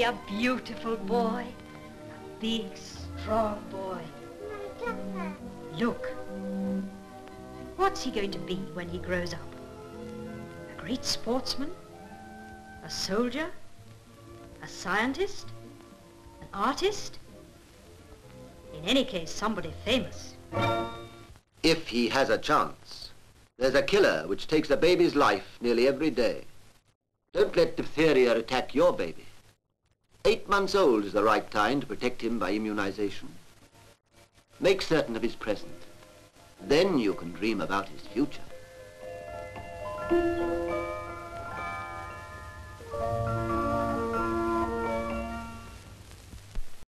be a beautiful boy. A big, strong boy. Look. What's he going to be when he grows up? A great sportsman? A soldier? A scientist? An artist? In any case, somebody famous. If he has a chance. There's a killer which takes a baby's life nearly every day. Don't let diphtheria attack your baby. 8 months old is the right time to protect him by immunization. Make certain of his present. Then you can dream about his future.